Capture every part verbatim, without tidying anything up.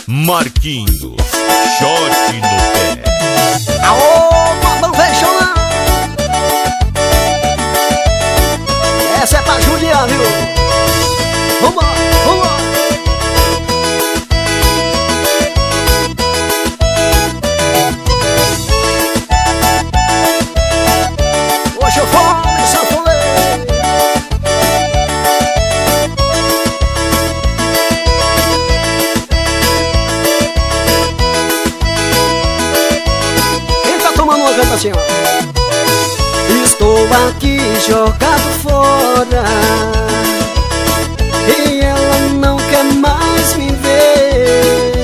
Marquinhos, shot no pé. Aô, Babão Fechão! Essa é pra Juliana, viu? Vamos lá, vamos lá. Hoje eu vou em Sanfonê. Quem tá tomando uma canta assim, ó? Estou aqui jogado fora e ela não quer mais me ver.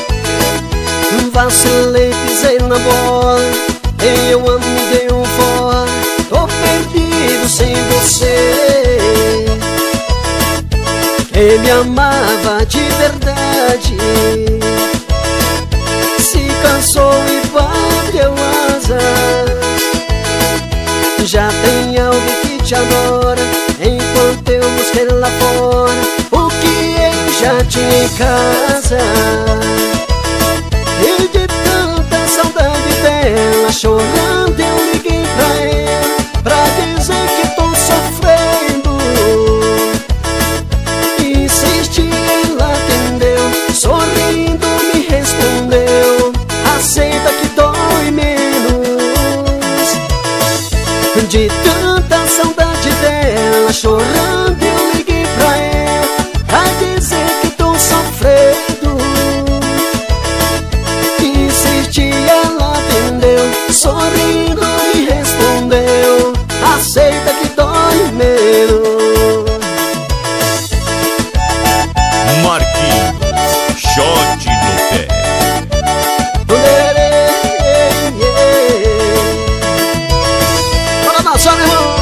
Vacilei, pisei na bola e eu andei um fora. Tô perdido sem você. Ele amava de verdade, se cansou e bateu asas. Já tem alguém que te adora, enquanto eu busquei lá fora o que eu já tinha em casa. E de tanta saudade dela, chorando eu liguei pra ela, pra dizer que tô sofrendo. Insisti, ela atendeu, sorrindo me respondeu: aceita que dói menos. De tanta saudade dela, chorando eu liguei pra ela, pra dizer que tô sofrendo. Insisti, ela atendeu, sorrindo me respondeu: aceita que dói menos. Marquinhos, shot no pé. Dançar, meu irmão.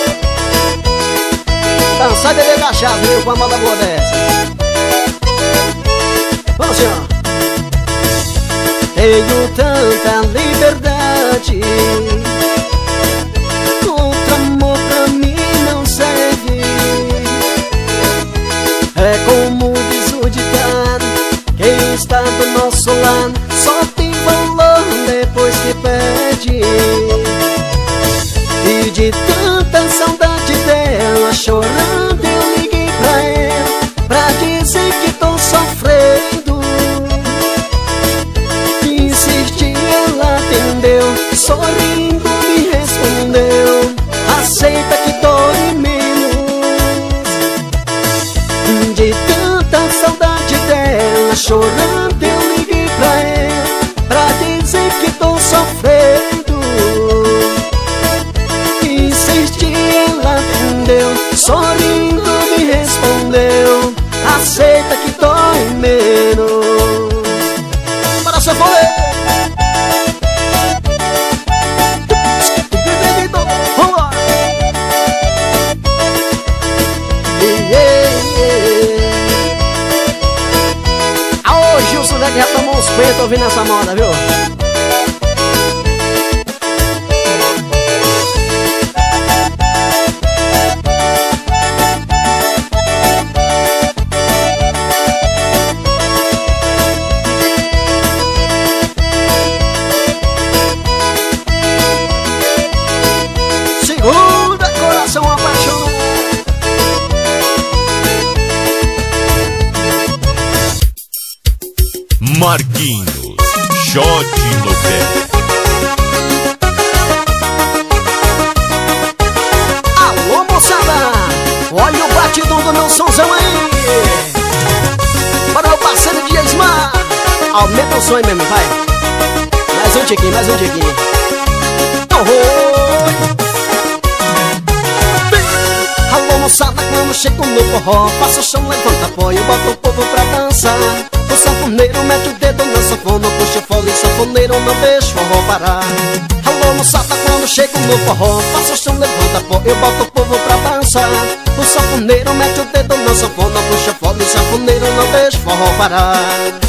Dançar e beber cachaça, viu, com a moda boa dessa. Vamos, senhor. Tenho tanta liberdade, outro amor pra mim não serve. É como diz o ditado: quem está do nosso lado só tem valor depois que perde. E de tanta saudade dela, chorando eu liguei pra ela, pra dizer que tô sofrendo. Insisti, ela atendeu, sorrindo me respondeu: aceita que dói menos. De tanta saudade dela, chorando eu liguei pra ela, pra dizer que tô sofrendo. Insisti, ela atendeu, sorrindo me respondeu: aceita que dói menos. Para seu rolê. Vamos lá. Aô, Gilson, né, que já tomou uns peitos ouvindo essa moda, viu? Marquinhos, shot no pé. Alô, moçada, olha o batidão do meu somzão aí. Para o parceiro de Esmar, aumenta o som aí mesmo, vai. Mais um tiquinho, mais um tiquinho. Alô, moçada, quando chego no forró, faço o chão, levanta apoio, bota o povo pra dançar. O sanfoneiro mete o dedo na sanfona, puxa o fole, o sanfoneiro não deixa o forró parar. Alô, moçada, quando chego no forró, faço o chão, levanta pó, eu boto o povo pra dançar. O sanfoneiro mete o dedo na sanfona, puxa o fole, o sanfoneiro não deixa o forró parar.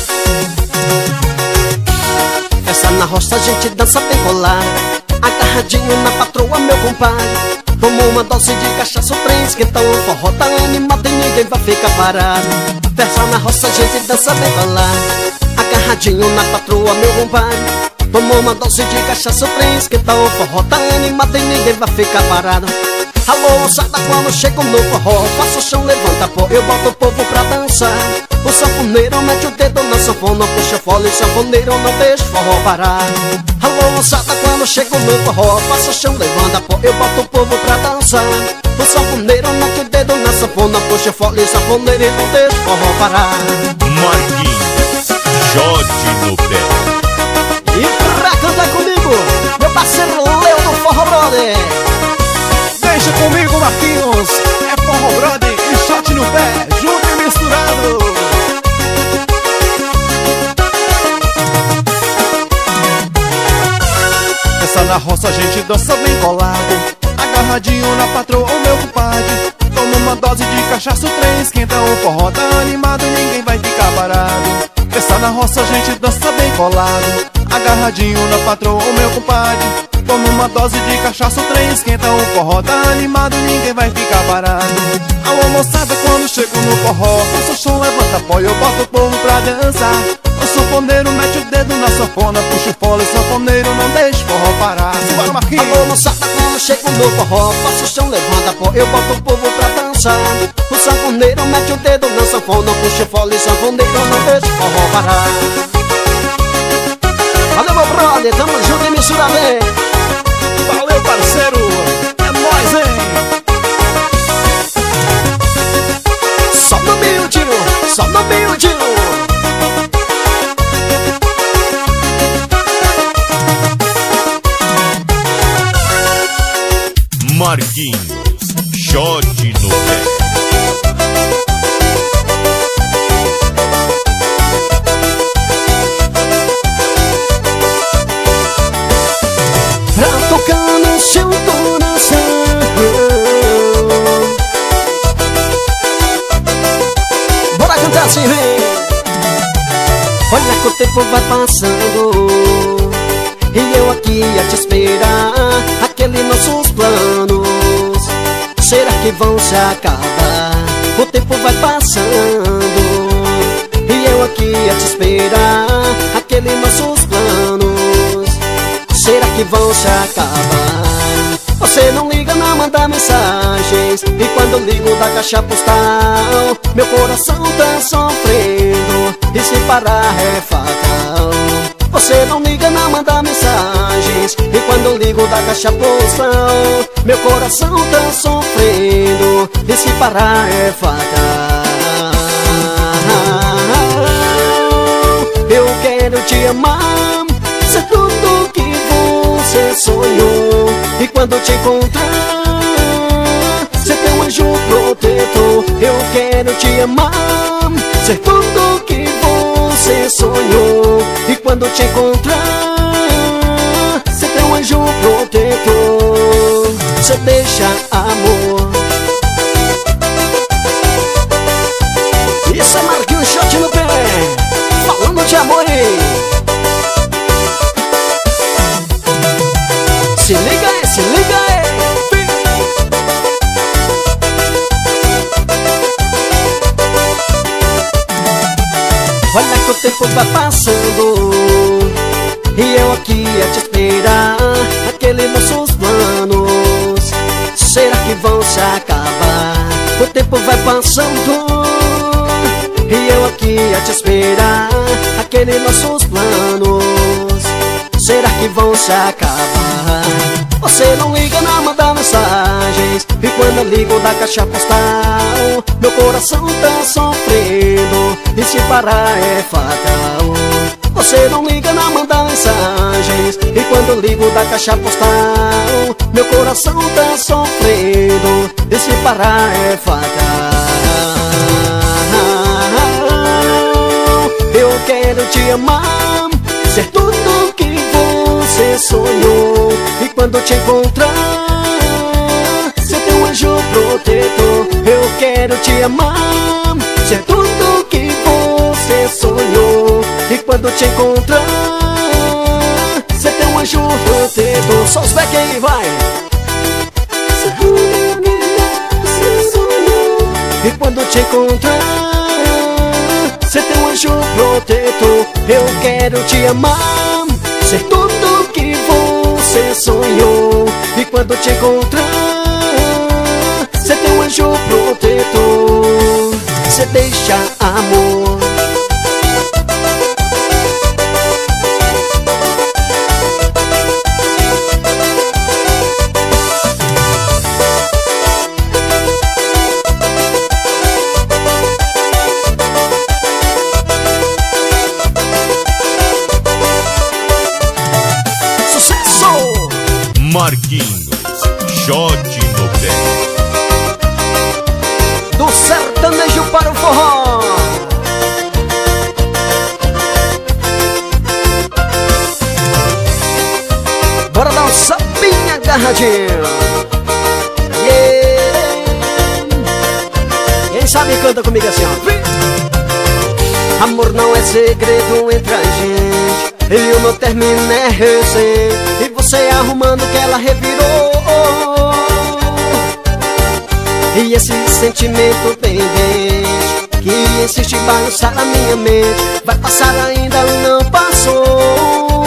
Festa na roça, a gente dança bem colar, agarradinho na patroa, meu compadre. Tomou uma dose de cachaça, o trem esquentou, o forró tá animado e ninguém vai ficar parado. Festa na roça, a gente dança bem colar, Agarradinho na patroa, meu compadre, tomou uma dose de cachaça, o trem esquenta, o forró tá animado e ninguém vai ficar parado. Alô, moçada, quando chego no forró, faço o chão, levanta pó, eu boto o povo pra dançar. O sanfoneiro mete o dedo na sanfona, puxa fole, o sanfoneiro não deixa o forró parar. Alô, moçada, quando chego no forró, faço o chão, levanta pó, eu boto o povo pra dançar. O sanfoneiro mete o dedo na sanfona, puxa fole, o sanfoneiro não deixa o forró parar. Marquinhos, shot no pé. E pra cantar comigo, meu parceiro Leo do Forró Brother. Deixa comigo, Marquinhos, é Forró Brother e shot no pé, junto e misturado. Essa na roça a gente dança bem colado, agarradinho na patroa, o meu compadre. Toma uma dose de cachaça, o trem esquenta, o forró tá animado, ninguém vai ficar parado. Essa na roça a gente dança bem colado, agarradinho na patroa, o meu compadre. Toma uma dose de cachaça, o trem esquenta, o forró tá animado, ninguém vai ficar parado. Alô, moçada, quando chego no forró, faço o som, levanta pó, eu boto o povo pra dançar. O sanfoneiro mete o dedo na sanfona, puxa o fole, o sanfoneiro não deixa o forró parar. Bora, Marquinhos! Alô, moçada, quando chego no forró, faço o chão, levanta pó, eu boto o povo pra dançar. O sanfoneiro mete o dedo na sanfona, puxa o fole, o sanfoneiro não deixa o forró parar. Valeu, meu brother, tamo junto e mistura bem. Valeu, parceiro, é nóis, hein? Só no miudinho, só no miudinho. Marquinhos, shot no pé. Pra tocar no seu coração, bora cantar assim, vem. Olha que o tempo vai passando e eu aqui a te esperar. Aqueles nossos planos, será que vão se acabar? O tempo vai passando e eu aqui a te esperar. Aqueles nossos planos, será que vão se acabar? Você não liga, não manda mensagens, e quando ligo da caixa postal, meu coração tá sofrendo, e se parar é fatal. Você não liga, não manda mensagens, e quando ligo da caixa postal, meu coração tá sofrendo, e se parar é fatal. Eu quero te amar, ser tudo que você sonhou, e quando te encontrar, ser teu anjo protetor. Eu quero te amar, ser tudo que você sonhou, e quando te encontrar, ser teu anjo protetor. Você deixa amor. Isso é Marquinhos, shot no pé, falando de amor, hein? Se liga aí, se liga aí. Olha que o tempo vai passando e eu aqui a te esperar. Aqueles nossos planos, será que vão se acabar? O tempo vai passando e eu aqui a te esperar. Aqueles nossos planos, será que vão se acabar? Você não liga, não manda mensagens, e quando eu ligo da caixa postal, meu coração tá sofrendo, e se parar é fatal. Você não liga, não manda mensagens, e quando eu ligo da caixa postal, meu coração tá sofrendo, e se parar é fatal. Eu quero te amar, ser tudo que você sonhou, e quando te encontrar, ser teu anjo protetor. Eu quero te amar, ser tudo que você sonhou, e quando te encontrar, ser teu anjo protetor. Só os back aí, vai! E quando te encontrar, ser teu anjo protetor. Eu quero te amar, ser tudo que você sonhou. E quando te encontrar, ser teu anjo protetor. Cê deixa amor. Marquinhos, shot no pé. Do sertanejo para o forró. Bora dar um sapinho agarradinho. Yeah. Quem sabe canta comigo assim, ó. Amor não é segredo entre a gente, e o meu término é recente, e você arrumando que ela revirou. E esse sentimento pendente que insiste em balançar a minha mente, vai passar ainda, não passou.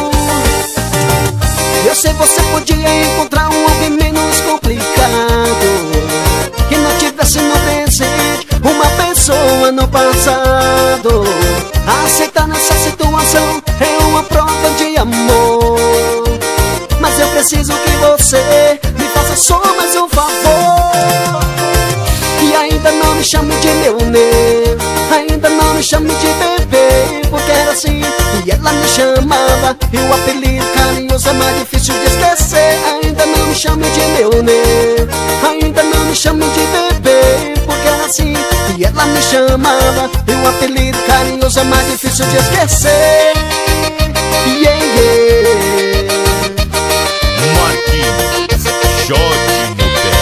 Eu sei, você podia encontrar um alguém menos complicado, que não tivesse no presente uma pessoa no passado. Aceitar nessa situação é uma prova de amor, mas eu preciso que você me faça só mais um favor. E ainda não me chame de meu nego, ainda não me chame de bebê, porque era assim e ela me chamava, e o apelido carinhoso é mais difícil de esquecer. Ainda não me chame de meu nego, ainda não me chame de bebê, porque era assim e ela me chamava, e o apelido carinhoso é mais difícil de esquecer. Yeah, yeah. Marquinhos, shot no pé.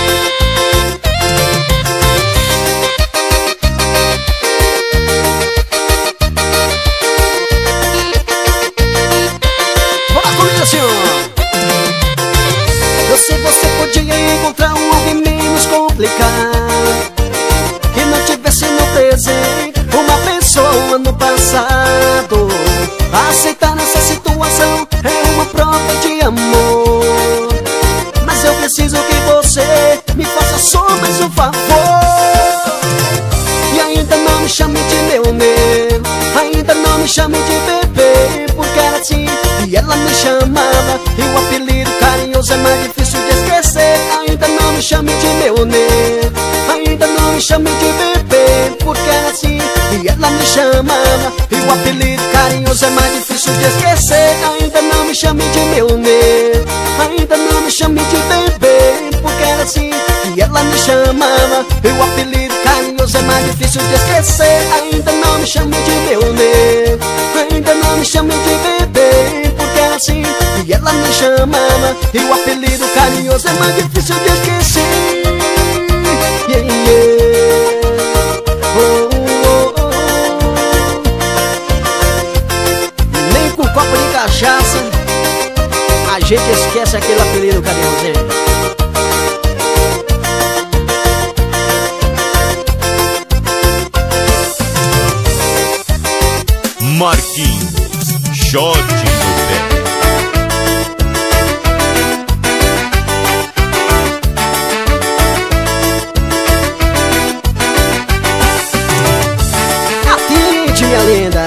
Bora comigo assim, ó. Eu sei, você podia encontrar um alguém menos complicado, que não tivesse no presente uma pessoa no passado. Aceitar nessa situação é uma prova de amor, mas eu preciso que você me faça só mais um favor. E ainda não me chame de meu nego, ainda não me chame de bebê, porque era assim e ela me chamava, e o apelido carinhoso é mais difícil de esquecer. Ainda não me chame de meu nego, ainda não me chame de bebê, porque era assim e ela me chamava, e o apelido carinhoso é mais difícil de esquecer. Ainda não me chame de meu nego, ainda não me chame de bebê, porque era assim e ela me chamava, e o apelido carinhoso é mais difícil de esquecer. Ainda não me chame de meu nego, ainda não me chame de bebê, porque era assim e ela me chamava, e o apelido carinhoso é mais difícil de esquecer. Yeah, yeah. Oh, oh, oh, oh. Nem com copo de cachaça a gente esquece aquele apelido carinhoso. Marquinhos, shot no pé. Atende, minha linda.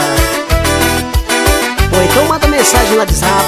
Ou então manda mensagem no WhatsApp.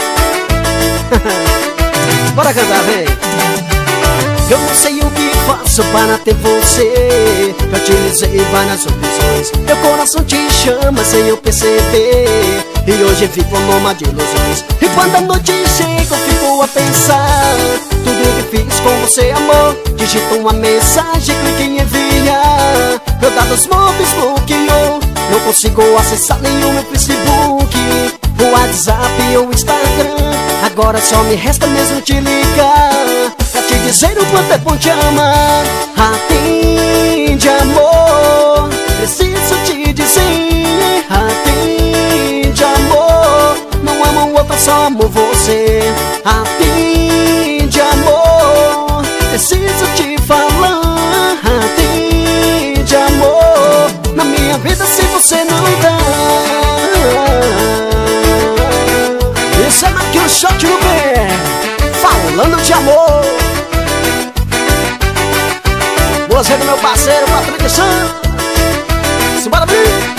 Bora cantar, vem. Eu não sei o que faço para ter você, eu te utilizei várias opções, meu coração te chama sem eu perceber, e hoje fico numa de ilusões. E quando a noite chega eu fico a pensar tudo que fiz com você, amor. Digito uma mensagem, clique em enviar, meu dados móveis bloqueou, não consigo acessar nenhum meu Facebook, o WhatsApp ou o Instagram. Agora só me resta mesmo te ligar pra te dizer o quanto é bom te amar. Atende, amor, preciso te dizer. Atende, amor, não amo outro, só amo você. Atende, amor, preciso te falar. Atende, amor, na minha vida chega meu parceiro, Patrick Santos. Simbora, Bri!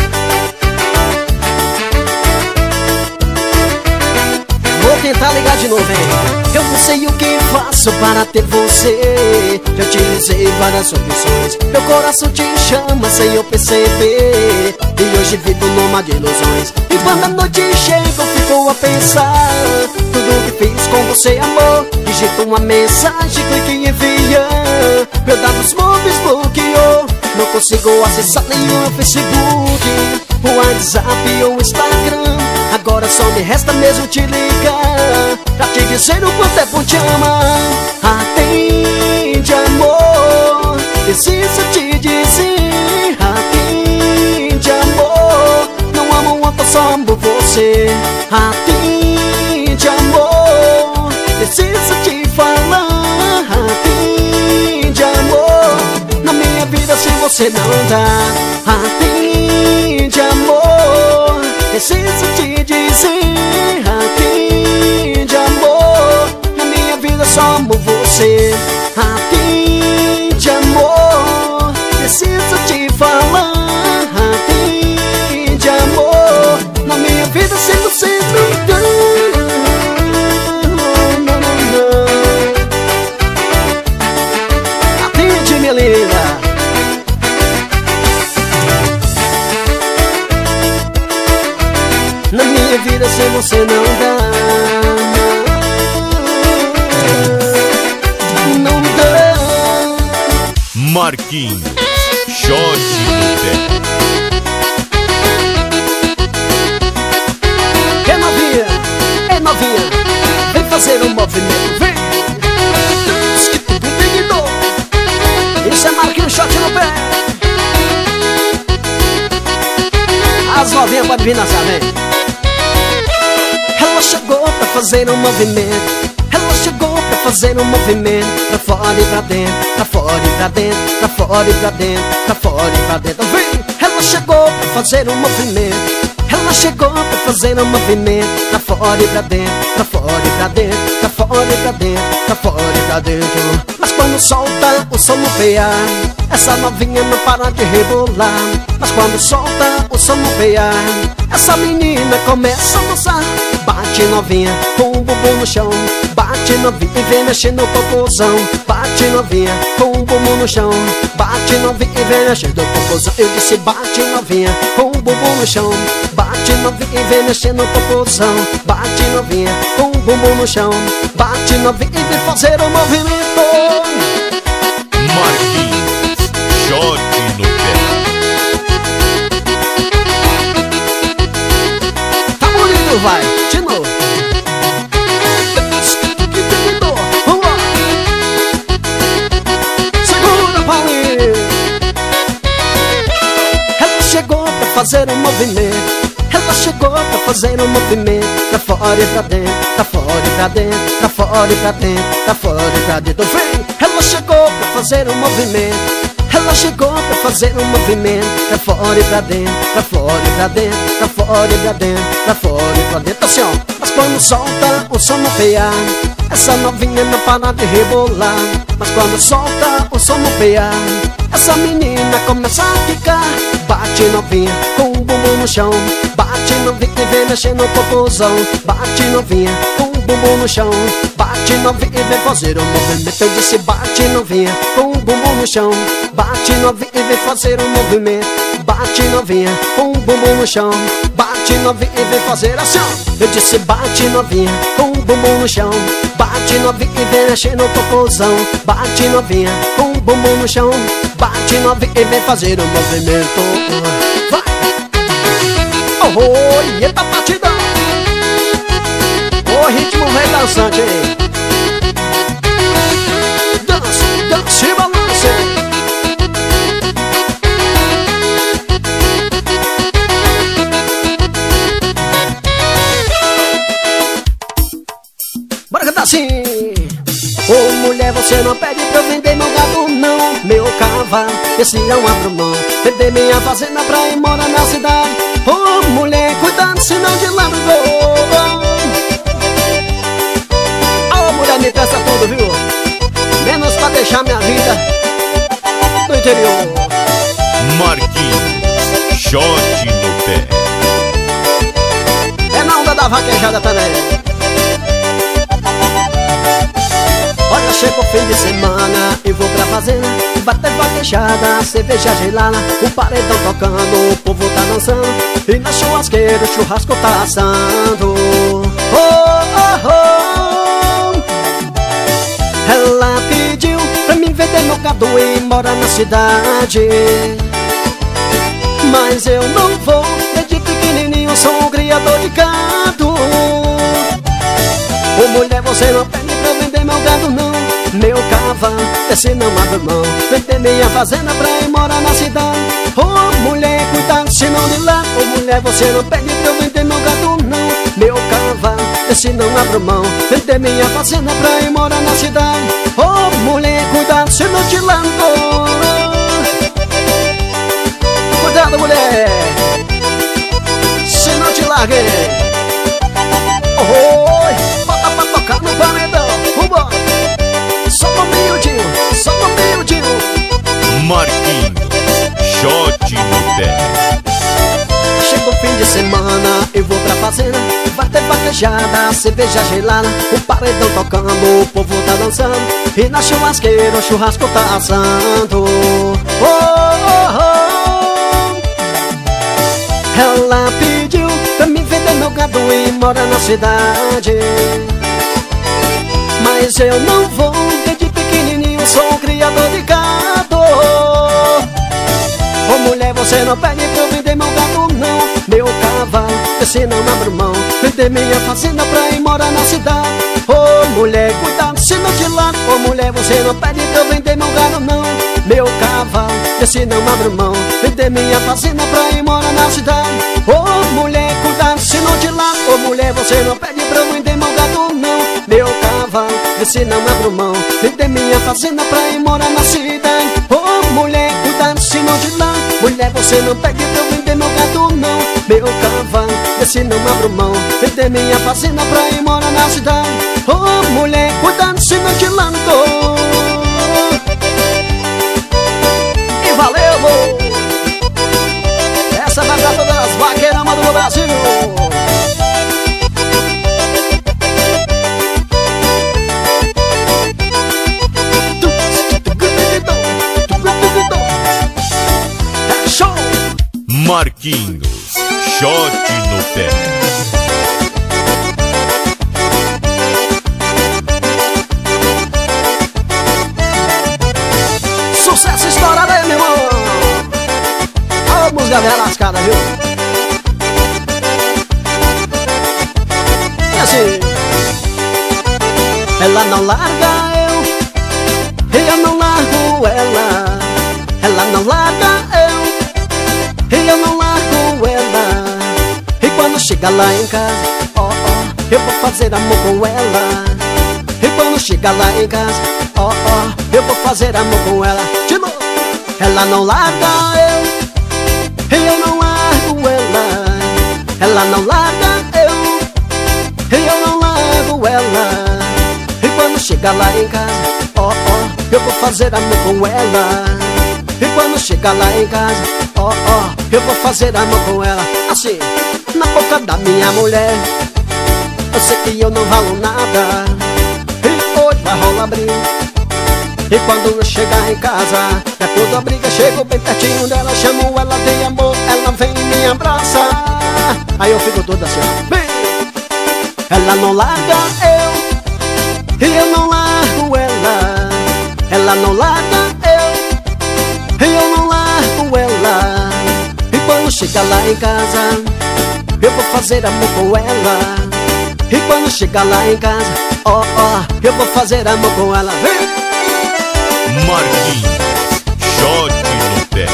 Vou tentar ligar de novo, hein? Eu não sei o que faço para ter você. Já utilizei várias opções. Meu coração te chama sem eu perceber. E hoje vivo numa de ilusões. E quando a noite chega eu fico a pensar tudo que fiz com você, amor. Digito uma mensagem, clique em enviar. Meu dados móveis bloqueou. Não consigo acessar nenhum Facebook, o WhatsApp ou o Instagram. Agora só me resta mesmo te ligar pra te dizer o quanto é bom te amar. Atende, amor, preciso te dizer. Atende, amor, não amo outro, só amo você. Atende, amor, preciso te falar. Atende, amor, na minha vida sem você não dá. Atende, amor, preciso te dizer. Atende, amor, na minha vida só amo você. Atende, amor, preciso te falar. Atende, amor, na minha vida sem você não dá. Não, não, não. Atende, minha linda. Na minha vida sem você não dá. Não dá. Marquinhos, shot no pé. É novinha, é novinha, vem fazer um movimento, vem. Isso é Marquinhos, shot no pé. As novinhas podem vir na sala, vem. Ela chegou pra fazer um movimento. Ela chegou pra fazer um movimento. Pra fora e pra dentro, pra fora e pra dentro, pra fora e pra dentro, pra fora e pra dentro. Vem! Ela chegou pra fazer um movimento. Ela chegou pra fazer um movimento. Pra fora e pra dentro, pra fora e pra dentro, pra fora e pra dentro, pra fora e pra dentro. Mas quando solta o som no P A, essa novinha não para de rebolar. Mas quando solta o som no P A, essa menina começa a dançar. Bate novinha com o bumbum no chão. Bate novinha e vem mexendo no popozão. Bate novinha com o bumbum no chão. Bate novinha e vem mexendo no popozão. Eu disse bate novinha com o bumbum no chão. Bate novinha e vem mexendo no popozão. Bate novinha com o bumbum no chão. Bate novinha e vem fazer o movimento. Marquinhos, shot no pé. Tá bonito, vai, de novo. Vamos lá. Segura, Paulinho. Ela chegou pra fazer um movimento. Ela chegou pra fazer um movimento. Pra fora e pra dentro, pra fora e pra dentro, pra fora e pra dentro, pra fora e pra dentro. Vem! Ela chegou pra fazer um movimento. Ela chegou pra fazer um movimento. Pra fora e pra dentro, pra fora e pra dentro, pra fora e pra dentro, pra fora e pra dentro. Assim, ó. Mas quando solta o som no P A, essa novinha não para de rebolar. Mas quando solta o som no P A, essa menina começa a ficar. Bate novinha com o bumbum no chão. Bate novinha e vem mexendo no popozão. Bate novinha com o bumbum no chão. Bate novinha e vem fazer um movimento. Eu disse bate novinha com o bumbum no chão. Bate novinha e vem fazer um movimento. Bate novinha com o bumbum no chão. Bate novinha e vem fazer assim, ó. Eu disse bate novinha com o bumbum no chão. Bate novinha e vem mexendo no popozão. Bate novinha com o bumbum no chão. Bate novinha e vem fazer um movimento. Vai! Oh, oh, eita batidão! O ritmo vem dançante, hein? Dança, dança e balance. Bora cantar assim. Ô mulher, você não pede pra eu vender meu gado não. Meu cavalo, esse não abro mão. Vender minha fazenda pra ir morar na cidade. Ô mulher, cuidado senão de lá vou. Ô mulher, me presta tudo, viu? Menos pra deixar minha vida no interior. Marquinhos, shot no pé. É na onda da vaquejada também. Olha, chega o fim de semana e vou pra fazenda, bater vaquejada, cerveja gelada, o paredão tocando, o povo tá dançando, e na churrasqueira o churrasco tá assando. Oh, oh, oh. Ela pediu pra mim vender meu gado e morar na cidade, mas eu não vou, desde pequenininho sou um criador de gado. Ô mulher, você não pede pra eu vender meu gado não, meu cavalo, esse não abre mão, vender minha fazenda pra ir morar na cidade. Ô mulher, cuidado se não de lá. Ô mulher, você não pede pra eu vender meu gado não, meu cavalo, esse não abre mão, vender minha fazenda pra ir morar na cidade. Ô mulher, cuidado se não te largo. Cuidado, mulher, se não te largue. Oi, bota pra tocar no paredão, vambora. Só no miudinho, só no miudinho. Marquinhos, shot no pé. Chega o fim de semana, eu vou pra fazenda, bater vaquejada, cerveja gelada, o paredão tocando, o povo tá dançando, e na churrasqueira o churrasco tá assando. Oh, oh, oh. Ela pediu pra mim vender meu gado e morar na cidade, mas eu não vou, desde pequenininho sou um criador de gado. Ô mulher, você não pede pra eu vender meu gado não, meu cavalo, esse não abre mão, vender minha fazenda pra ir morar na cidade. Ô mulher, cuidado se não te largo. Ô mulher, você não pede pra eu vender meu gado não, meu cavalo, esse não abre mão, vender minha fazenda pra ir morar na cidade. Ô mulher, cuidado se não te largo. Ô mulher, você não pede pra eu vender meu gado não, meu cavalo, esse não abre mão, vender minha fazenda pra ir morar na cidade. Ô mulher, cuidado se não te largo. Mulher, você não pede pra eu vender meu gado não, meu cavalo, esse não abre mão, vender minha fazenda pra ir morar na cidade. Ô mulher, cuidado se não te largo. E valeu, amor. Essa vai pra todas as vaqueiramas do Brasil. É show. Marquinhos, shot no pé. Sucesso estourado aí, meu irmão. Olha a música velha lascada, viu? E assim, ela não larga eu, e eu não largo ela. Ela não larga eu, e eu não largo ela. E quando chega lá em casa, ó, ó, eu vou fazer amor com ela. E quando chega lá em casa, ó, ó, eu vou fazer amor com ela. De novo. Ela não larga eu, e eu não largo ela. Ela não larga eu, e eu não largo ela. E quando chega lá em casa, ó, ó, eu vou fazer amor com ela. E quando chega lá em casa, ó, ó, eu vou fazer amor com ela. Assim, na boca da minha mulher, eu sei que eu não valo nada, e hoje vai rolar briga. E quando eu chegar em casa, depois da briga, chego bem pertinho dela, chamo ela de amor, ela vem e me abraça. Aí eu fico toda assim, ó, vem. Ela não larga eu, e eu não largo ela. Ela não larga eu, e eu não largo ela. E quando chega lá em casa, eu vou fazer amor com ela. E quando chega lá em casa, ó, ó, eu vou fazer amor com ela. Vem. Marquinhos, shot no pé.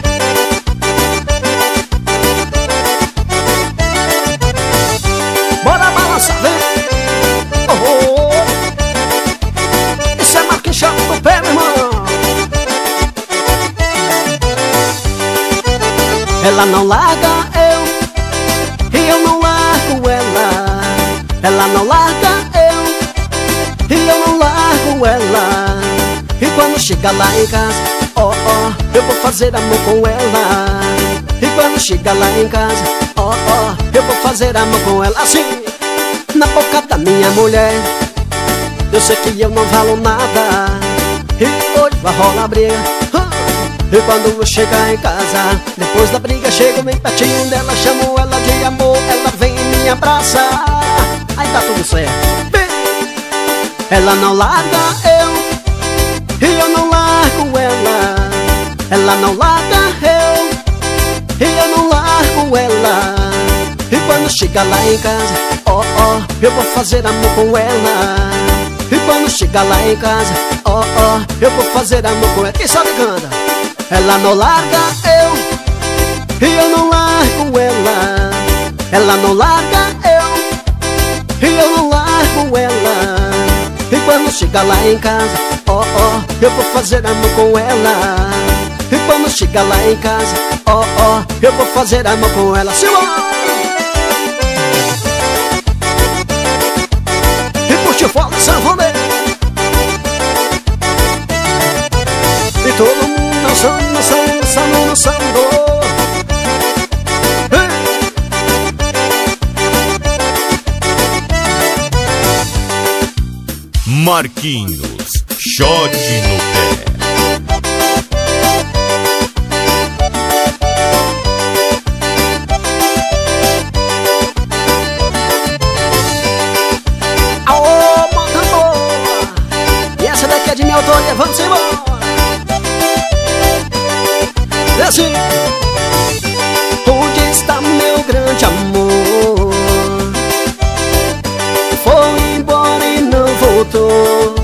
Bora balançar, vem. Oh, oh. Isso é Marquinhos, shot no pé, meu irmão. Ela não larga eu, e eu não largo ela. Ela não larga eu, e eu não largo ela. E quando chega lá em casa, ó, ó, eu vou fazer amor com ela. E quando chega lá em casa, ó, ó, eu vou fazer amor com ela assim, na boca da minha mulher. Eu sei que eu não valo nada e hoje vai rolar briga. E quando eu chegar em casa, depois da briga, chego bem pertinho dela, chamo ela de amor, ela vem e me abraça. Aí tá tudo certo. Bem, ela não larga eu e eu não largo ela. Ela não larga eu e eu não largo ela. E quando chega lá em casa, ó, ó, eu vou fazer amor com ela. E quando chega lá em casa, ó, ó, eu vou fazer amor com ela. Quem sabe canta? Ela não larga eu e eu não largo ela. Ela não larga eu e eu não largo ela. E quando chega lá em casa, ó, ó, eu vou fazer amor com ela. E quando chega lá em casa, ó, ó, eu vou fazer amor com ela. Simão! E puxa fora, sanfoneiro. E todo mundo dançando, dançando, dançando, dançando. Marquinhos, shot no pé. Aô, moda boa! E essa daqui é de minha autoria, vamos embora! E assim, onde está meu grande amor? Foi embora e não voltou.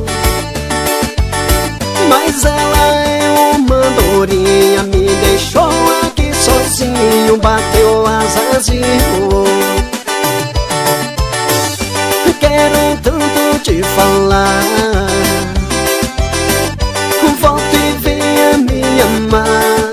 Mas ela é uma andorinha, me deixou aqui sozinho, bateu asas e voou. Quero tanto te falar, volta e venha me amar.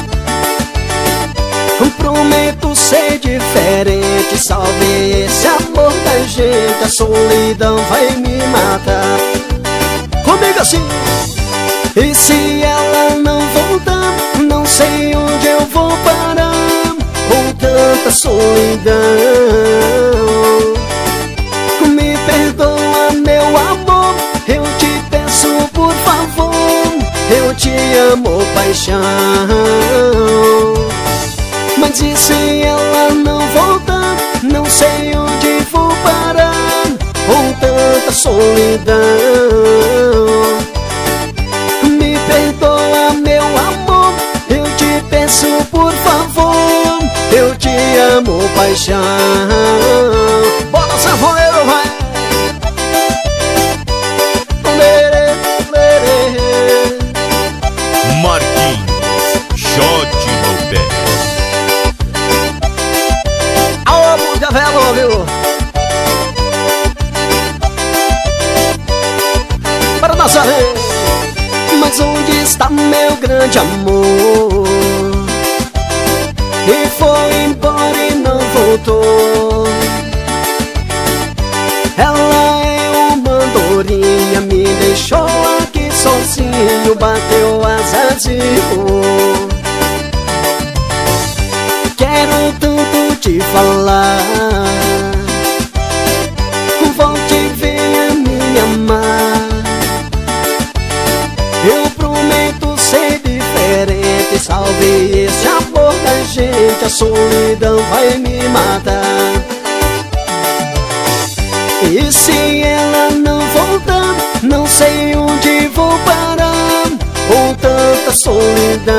Prometo ser diferente, salve esse amor da gente, a solidão vai me matar. Comigo assim. E se ela não voltar, não sei onde eu vou parar, com tanta solidão. Me perdoa, meu amor, eu te peço por favor, eu te amo, paixão. Mas e se ela não voltar, não sei onde vou parar, com tanta solidão. Me perdoa, meu amor, eu te peço por favor, eu te amo, paixão. Bora, sanfoneiro, vai! Marquinhos, shot no pé. Aô, música velho, viu? Para nossa vez. Mas onde está meu grande amor? E foi embora e não voltou. Ela é uma andorinha, me deixou aqui sozinho, bateu asas e voou. Quero tanto te falar, volte e venha me amar. Eu prometo ser diferente, salve esse amor da gente, a solidão vai me matar. E se ela não voltar, não sei onde vou parar, com tanta solidão.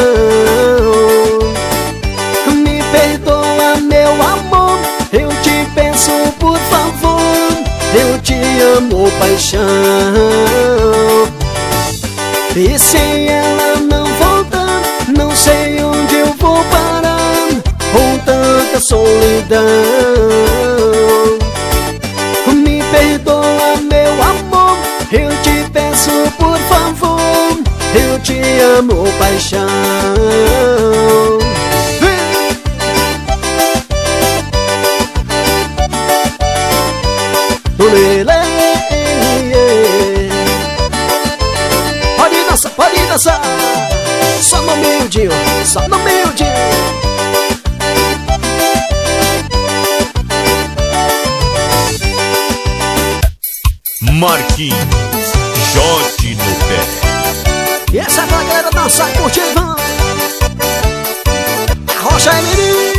Me perdoa, meu amor, eu te peço por favor, eu te amo, paixão. E se ela não voltar, não sei onde eu vou parar, com tanta solidão. Me perdoa, meu amor, eu te peço por favor, eu te amo, paixão. Pode dançar, pode dançar, só no só no humilde. Marquinhos, shot no pé. E essa é pra galera dançar e curtir, vão. Arrocha aí, menino.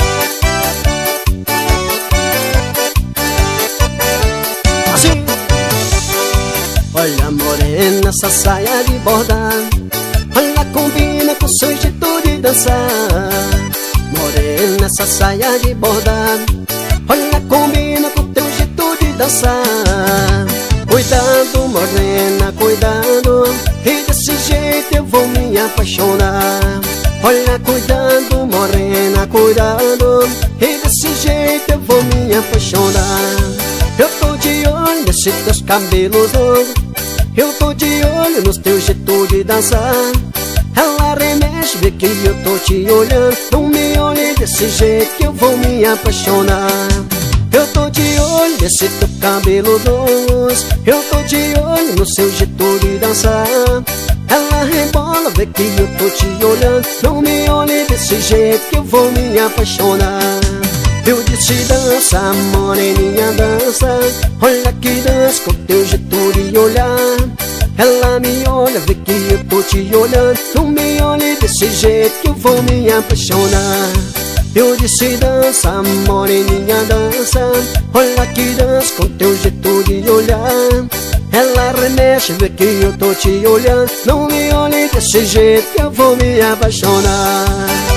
Assim. Olha, morena, essa saia de bordar. Olha, combina com seu jeito de dançar. Morena, essa saia de bordar. Olha, combina com teu jeito de dançar. Cuidado, morena, cuidado, e desse jeito eu vou me apaixonar. Olha, cuidado, morena, cuidado, e desse jeito eu vou me apaixonar. Eu tô de olho nesses teus cabelos longos, eu tô de olho nos teus jeitos de dançar. Ela remexe, vê que eu tô te olhando, não me olhe desse jeito que eu vou me apaixonar. Eu tô de olho nesse teu cabelo doce, eu tô de olho no seu jeito de dançar. Ela rebola, vê que eu tô te olhando, não me olhe desse jeito que eu vou me apaixonar. Eu disse dança, moreninha dança, olha que dança com teu jeito de olhar. Ela me olha, vê que eu tô te olhando, não me olhe desse jeito que eu vou me apaixonar. Eu disse dança, moreninha dança, olha que dança com teu jeito de olhar. Ela remexe, vê que eu tô te olhando, não me olhe desse jeito que eu vou me apaixonar.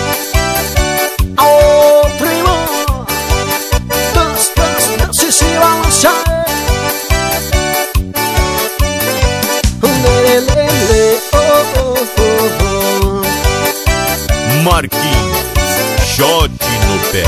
Aô, primo, dança, dança, dança e se balança. Lelele, oh, oh, oh, oh. Marquinhos, shot no pé.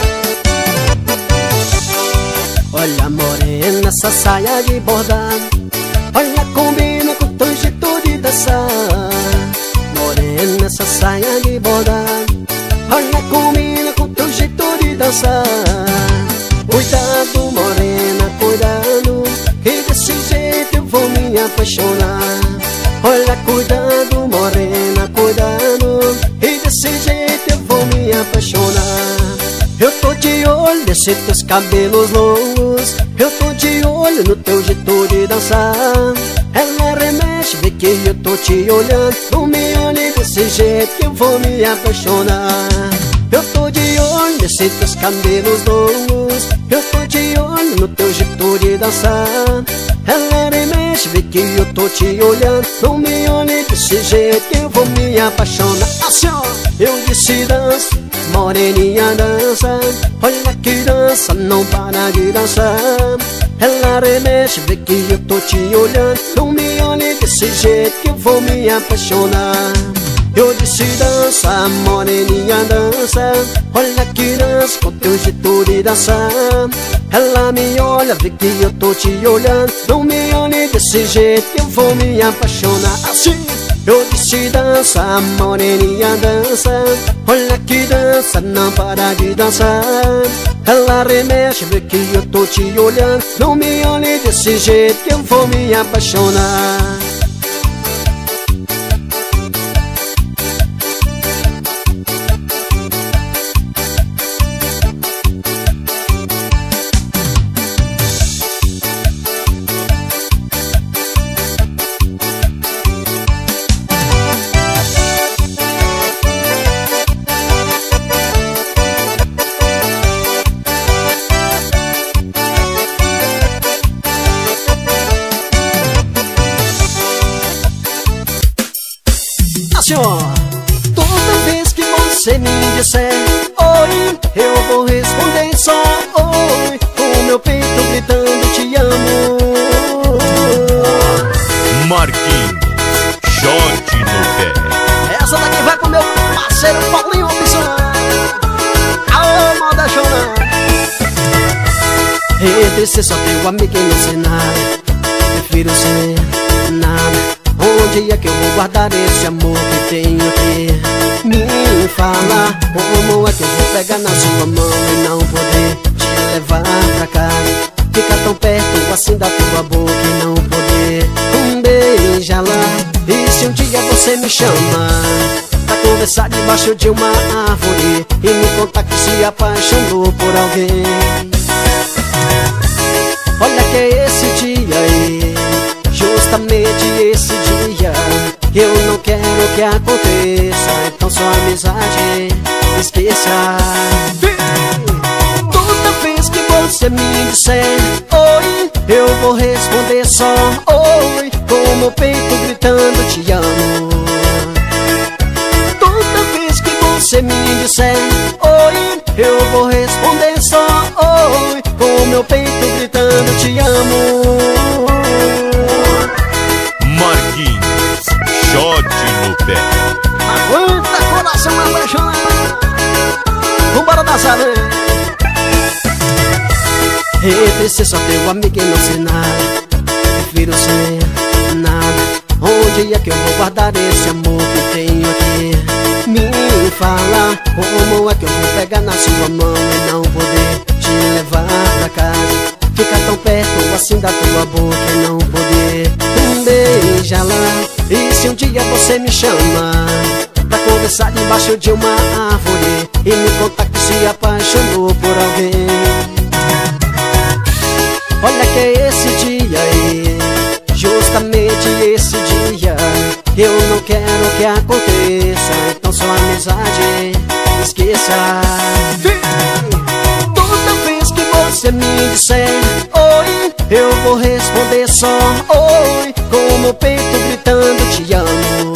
Olha, morena, essa saia de bordar, olha, combina com teu jeito de dançar. Morena, essa saia de bordar, olha, combina com teu jeito de dançar. Cuidado, morena, cuidado, que desse jeito eu vou me apaixonar. Olha, cuidado, morena, cuidado, e desse jeito eu vou me apaixonar. Eu tô de olho nesses teus cabelos longos, eu tô de olho no teu jeito de dançar. Ela remexe, vê que eu tô te olhando, não me olhe desse jeito que eu vou me apaixonar. Eu tô de olho nesses teus cabelos longos, eu tô de olho no teu jeito de dançar. Ela remexe, vê que eu tô te olhando, não me olhe desse jeito que eu vou me apaixonar. Assim, ó, eu disse dança, moreninha dança, olha que dança, não para de dançar. Ela remexe, vê que eu tô te olhando, não me olhe desse jeito que eu vou me apaixonar. Eu disse dança, moreninha dança, olha que dança com teu jeito de dançar. Ela me olha, vê que eu tô te olhando, não me olhe desse jeito que eu vou me apaixonar. Assim, eu disse dança, moreninha dança, olha que dança, não para de dançar. Ela remexe, vê que eu tô te olhando, não me olhe desse jeito que eu vou me apaixonar. Toda vez que você me disser oi, eu vou responder só oi, com meu peito gritando te amo. Marquinhos, shot no pé. Essa daqui vai pro meu parceiro Paulinho Opção. Aô, mal da chona. Entre ser só teu amigo e não ser nada, prefiro ser nada. Onde é que eu vou guardar esse amor que tenho aqui? Me fala, como é que eu vou pegar na sua mão e não poder te levar pra cá? Ficar tão perto assim da tua boca e não poder um beijar lá. E se um dia você me chamar pra conversar conversar debaixo de uma árvore e me contar que se apaixonou por alguém. Olha que é esse dia aí, justamente esse dia, eu não quero que aconteça, então sua amizade esqueça. Toda vez que você me disser oi, eu vou responder só oi, com o meu peito gritando te amo. Toda vez que você me disser oi, eu vou responder só oi, com o meu peito gritando te amo. Marquinhos, shot no pé. Aguenta coração apaixonado, vambora dançar, né? Entre ser só teu amigo e não ser nada, prefiro ser nada. Onde é que eu vou guardar esse amor que tenho aqui? Me fala, como é que eu vou pegar na sua mão e não poder te levar pra casa? Ficar tão perto assim da tua boca e não poder beijá-la. E se um dia você me chama pra conversar debaixo de uma árvore e me contar que se apaixonou por alguém. Olha que é esse dia aí, justamente esse dia, eu não quero que aconteça, então sua amizade esqueça. Toda vez que você me disser oi, eu vou responder só oi, com o meu peito gritando te amo.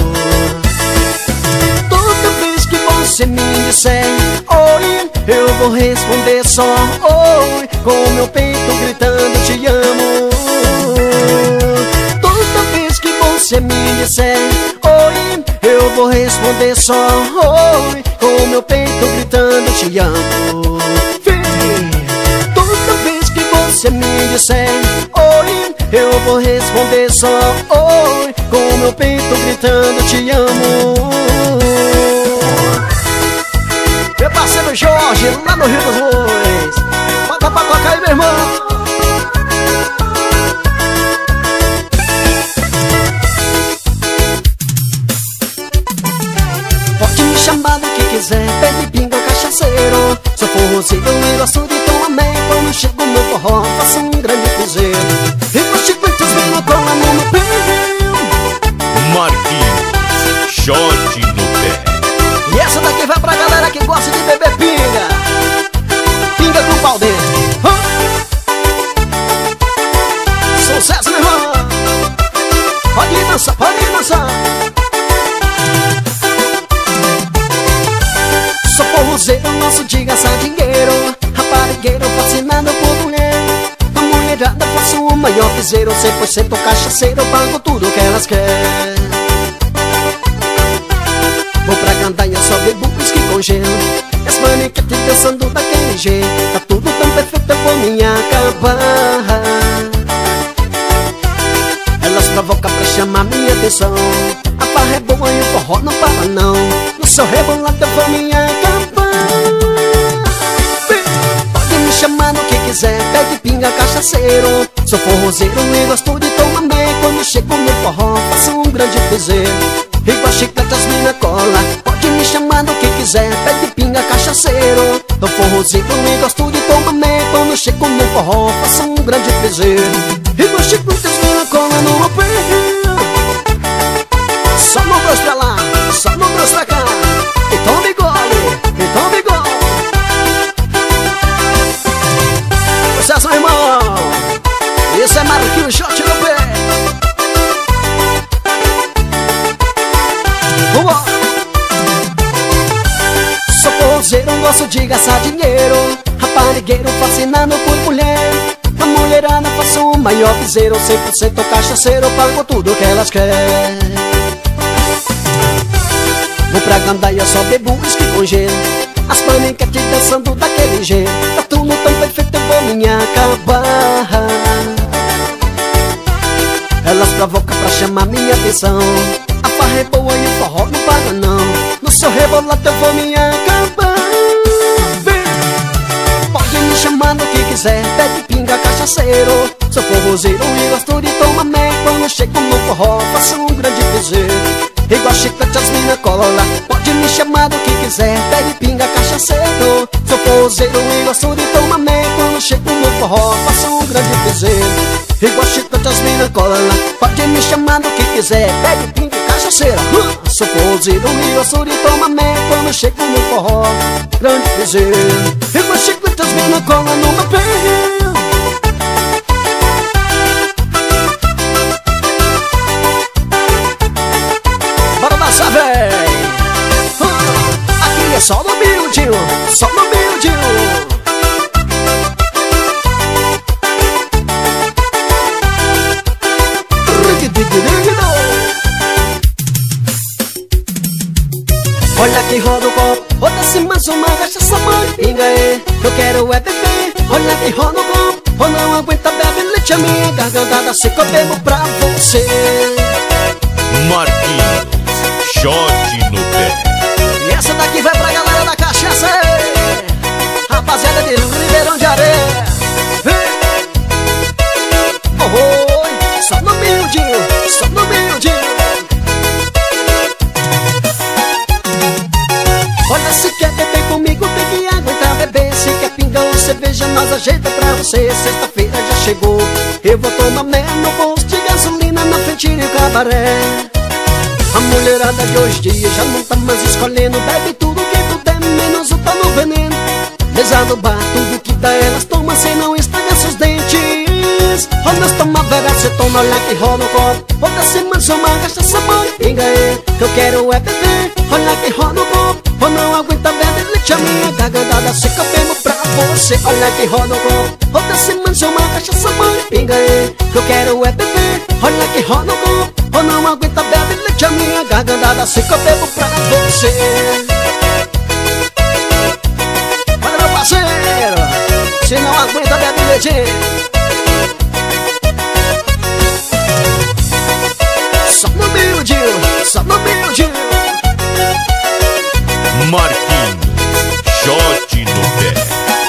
Toda vez que você me disser oi, eu vou responder só oi, com o meu peito gritando te amo. Toda vez que você me disser oi, eu vou responder só oi, com o meu peito gritando te amo. Toda vez que você me disser oi, eu vou responder só oi, com o meu peito gritando te amo. Meu parceiro Jorge, lá no Rio dos Bois, bota pra tocar aí, meu irmão. Pode me chamar do que quiser, pede pinga ou cachaceiro. Sou forrozeiro e gosto de tomar meio. Quando chego no forró, faço um grande cruzeiro. E com chicletes vem na cola no meu pé. Marquinhos, shot no pé. E essa daqui vai pra galera que gosta de beber pinga. Pinga com pau dentro. Hã? Sucesso, meu irmão. Pode ir dançar, pode ir dançar. Sou forrozeiro, nosso de gastar dinheiro. Raparigueiro, fascinado por mulher. A mulherada faço o maior piseiro. Cem por cento cachaceiro, pago tudo que elas querem. Vou pra gandaia, só bebo whisky com gelo. As maniquetes dançando daquele jeito. Tá tudo tão perfeito, eu vou me acabar. Elas provocam pra chamar minha atenção. A farra é boa e o forró não para não. No seu rebolado eu vou me acabar. Pode me chamar no que quiser, pede pinga, cachaceiro. Sou forrozeiro e gosto de tomar bem. Quando chego no forró faço um grande piseiro. Igual chicletas mina cola. Pode me chamar do que quiser, pede pinga, cachaceiro. Tô forrozeiro e gosto de tomar meio. Quando chego no forró faço um grande piseiro. Igual chicletas mina cola no meu pé. Só no braço pra lá, só no braço pra cá. Então me gole, então me gole. Sucesso, meu irmão. Isso é Marquinhos, shot no pé. Vambora. Sou forrozeiro, gosto de gastar dinheiro. Raparigueiro, fascinado por mulher. A mulherada faço o maior piseiro. Cem por cento cachaceiro, pago tudo que elas querem. Vou pra gandaia, só bebo whisky com gelo. As paniquetes dançando daquele jeito. Tá tudo tão perfeito, eu vou me acabar. Elas provocam pra chamar minha atenção. A farra é boa e o forró não para não. No seu rebolado eu vou me acabar. Pode me chamar no que quiser, pede pinga, cachaceiro. Sou forrozeiro e gosto de tomar meio. Quando chego no forró faço um grande piseiro. igual chiclete as mina cola. Pode me chamar do que quiser, bebe, pinga, cachaceiro. Sou forrozeiro e gosto de tomar meio. Quando chego no forró, faço um grande piseiro. Igual chiclete as mina cola. Pode me chamar do que quiser, bebe, pinga, cachaceiro. uh! Sou forrozeiro e gosto de tomar meio. Quando chego no forró, grande piseiro. Igual chiclete as mina cola no meu pé. Aqui é só no miudinho, só no miudinho. Olha que roda o copo, roda-se mais uma cachaça, mãe, pinga aí. Eu quero é beber, olha que roda o copo. Ou não aguenta, bebe leite, a minha garganta se que eu bebo pra você. Marquinhos, shot no pé. E essa daqui vai pra galera da cachaça, rapaziada de Ribeirão de Areia. Oh, oh, só no miudinho, só no miudinho. Olha, se quer beber comigo tem que aguentar beber. Se quer pinga ou cerveja, nós ajeita pra você. Sexta-feira já chegou, eu vou tomar mel no posto de gasolina na frente do cabaré. A mulherada de hoje em dia já não tá mais escolhendo. Bebe tudo que puder, menos o tal no veneno. Mesa no bar, tudo que dá elas tomam sem não estragar seus dentes. Olha, nós toma vera, cê toma, olha que rola o copo. Outra semana só uma cachaça, mãe, pinga aí. Que eu quero é beber, olha que rola o copo. Ou não aguenta, bebe leite, a minha garganta se que eu bebo pra você. Olha que rola o copo. Outra semana só uma cachaça, mãe, pinga aí. Que eu quero é beber, olha que rola o copo. Ou não aguenta, bebe leite, a minha garganta se que eu bebo pra você. Olha, meu parceiro, se não aguenta, bebe leite. Só no miudinho, só no miudinho. Marquinhos, shot no pé.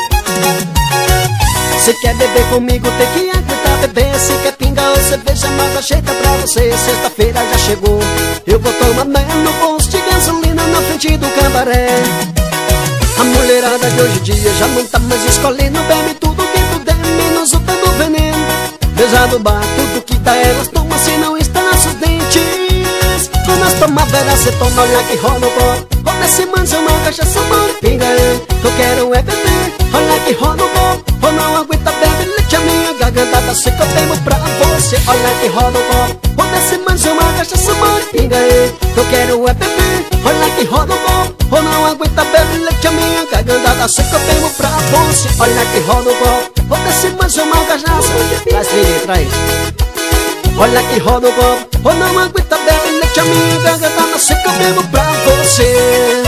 Se quer beber comigo tem que aguentar beber. Se quer pinga ou cerveja, nós ajeita pra você. Sexta-feira já chegou, eu vou tomar mel no posto de gasolina na frente do cabaré. A mulherada de hoje em dia já não tá mais escolhendo. Bebe tudo que puder, menos o tal do veneno. Beija do bar, tudo que dá elas tomam se não está nossos dentes. Quando nós toma vera, cê toma, olha que rola o copo. Outra semana uma cachaça, mãe, pinga aí. Eu quero é beber, olha que rola o copo. Ou não aguenta, bebe leite, a minha garganta se que eu bebo pra você. Olha que rola o copo. Outra semana uma cachaça, mãe, pinga aí. Eu quero é beber, olha que rola o copo. Ou não aguenta, bebe leite, a minha garganta se que eu bebo pra você. Olha que rola o copo. Outra semana uma cachaça. Traz, filho, traz. Olha que roda o copo. Ou não aguenta, bebe leite, a minha garganta se que eu bebo pra você.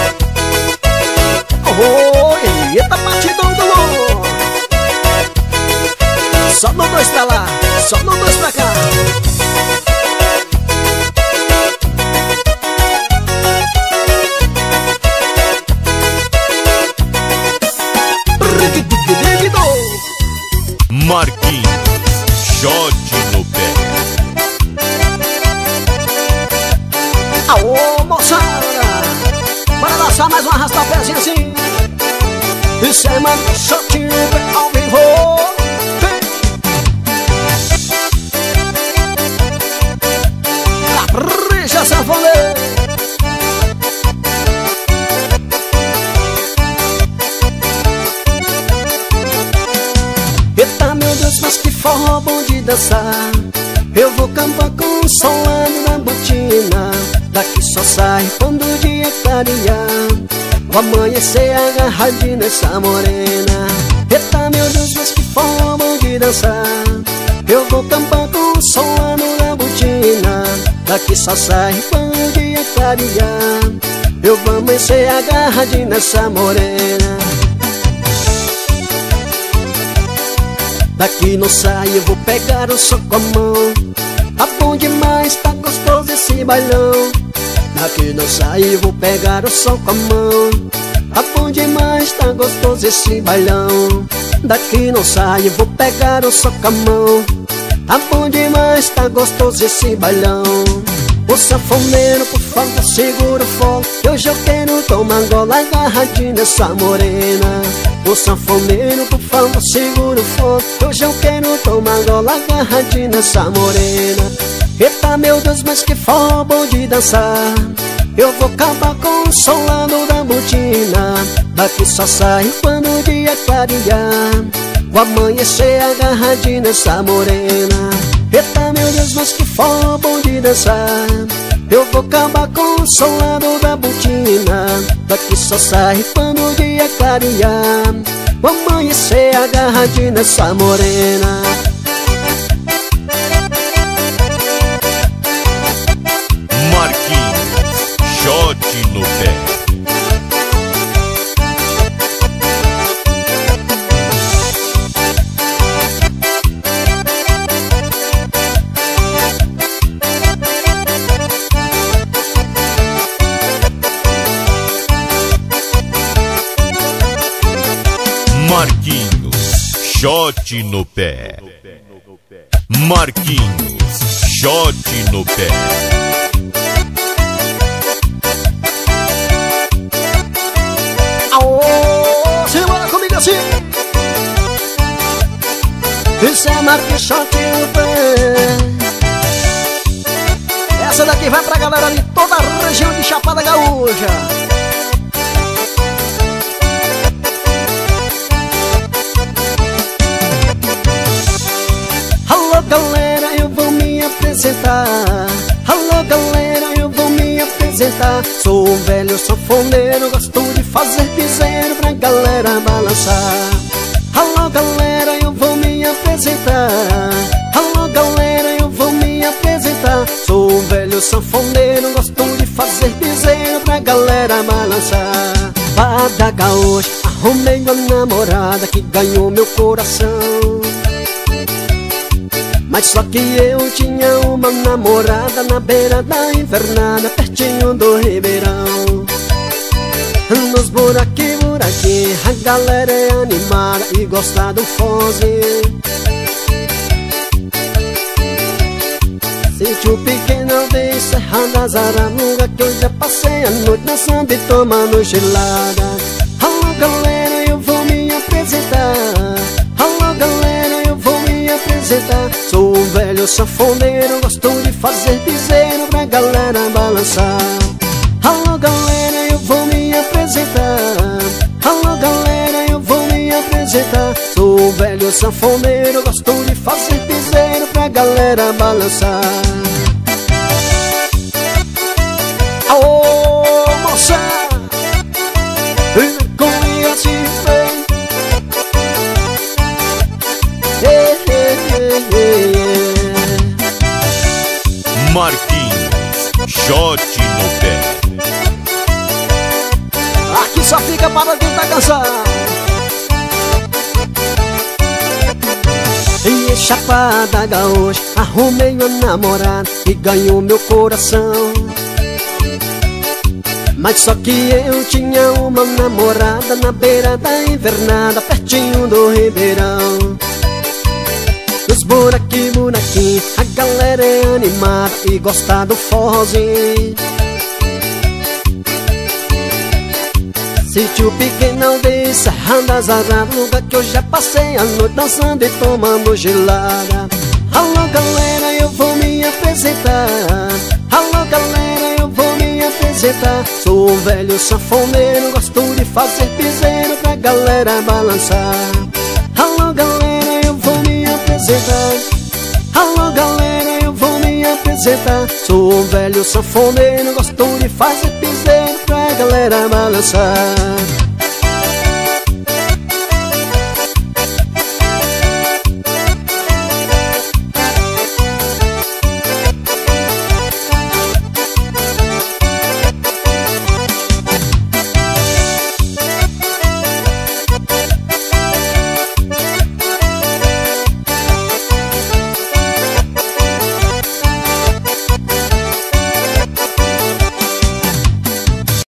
Oh, oh, eita batidão do louco. Só no dois pra lá, só no dois pra cá. Marquinhos, shot no pé. Aô, moçada, bora dançar mais uma arrasta o pezinho assim. Isso é mais um shot no pé ao vivo. Capricha, sanfoneiro. Eita, meu Deus, mas que forró bom de dançar. Eu vou cantar com o som lá na botina. Daqui só sai quando o dia clarear. Vou amanhecer agarradinho nessa morena. Eita, meu Deus, mas que forró bom de dançar. Eu vou cantar com o som lá na botina. Daqui só sai quando o dia clarear. Eu vou amanhecer agarradinho nessa morena. Daqui não sai, eu vou pegar o som com a mão. Tá bom demais, tá gostoso esse bailão. Daqui não sai, eu vou pegar o som com a mão. Tá bom demais, tá gostoso esse bailão. Daqui não sai, eu vou pegar o som com a mão. Tá bom demais, tá gostoso esse bailão. O sanfoneiro, por favor, segura o fogo, que hoje eu quero tomar gola agarradinho nessa morena. O sanfoneiro, por favor, segura o fogo, que hoje eu quero tomar gola agarradinho nessa morena. Eita, meu Deus, mas que forró bom de dançar. Eu vou acabar com o solado da botina. Daqui só sai quando o dia clarear. Vou amanhecer agarradinho nessa morena. Eita, meu Deus, mas que forró bom de dançar. Eu vou acabar com o solado da botina. Daqui só sai quando o dia clarear. Vou amanhecer agarradinho nessa morena. Shot no pé. Marquinhos, shot no pé. Marquinhos, shot no pé. Assim. Isso é Marquinhos shot no pé. Essa daqui vai pra galera de toda a região de Chapada Gaúcha. Alô galera, eu vou me apresentar. Alô galera, eu vou me apresentar. Sou um velho sanfoneiro, gosto de fazer piseiro pra galera balançar. Alô galera, eu vou me apresentar. Alô galera, eu vou me apresentar. Sou um velho sanfoneiro, gosto de fazer piseiro pra galera balançar. Chapada Gaúcha, arrumei uma namorada que ganhou meu coração. Mas só que eu tinha uma namorada na beira da invernada, pertinho do Ribeirão. Nos buraquinhos, buraquinhos, a galera é animada e gosta do foze. Sítio pequeno de Serra das Ararugas, que eu já passei a noite dançando e tomando gelada. Alô galera, eu vou me apresentar. Alô galera, eu vou me apresentar. Sou um velho sanfoneiro, gosto de fazer piseiro pra galera balançar. Alô galera, eu vou me apresentar. Alô galera, eu vou me apresentar. Sou um velho sanfoneiro, gosto de fazer piseiro pra galera balançar. Aô, moça, comigo assim vem. Yeah, yeah, yeah, yeah. Marquinhos, shot no pé. Aqui só fica para quem tá cansado. E em Chapada Gaúcha, arrumei uma namorada e ganhou meu coração. Mas só que eu tinha uma namorada na beira da invernada, pertinho do Ribeirão. Nos buraquinhos, buraquinhos, a galera é animada e gosta do foze. Sítio pequeno de Serra das Ararugas, que eu já passei a noite dançando e tomando gelada. Alô galera, eu vou me apresentar. Alô galera, eu vou me apresentar. Sou um velho sanfoneiro, gosto de fazer piseiro pra galera balançar. Alô galera, eu vou me apresentar. Alô galera, eu vou me apresentar. Sou um velho sanfoneiro, gosto de fazer piseiro pra galera balançar.